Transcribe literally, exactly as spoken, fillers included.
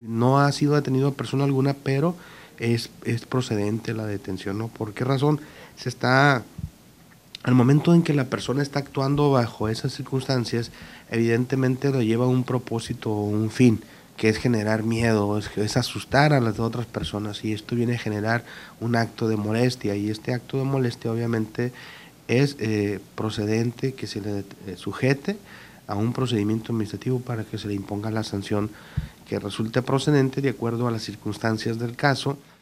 No ha sido detenido persona alguna, pero es, es procedente la detención, ¿no? ¿Por qué razón? Se está, al momento en que la persona está actuando bajo esas circunstancias, evidentemente lo lleva a un propósito o un fin, que es generar miedo, es, es asustar a las otras personas, y esto viene a generar un acto de molestia, y este acto de molestia obviamente es eh, procedente que se le eh, sujete a un procedimiento administrativo para que se le imponga la sanción que resulte procedente de acuerdo a las circunstancias del caso.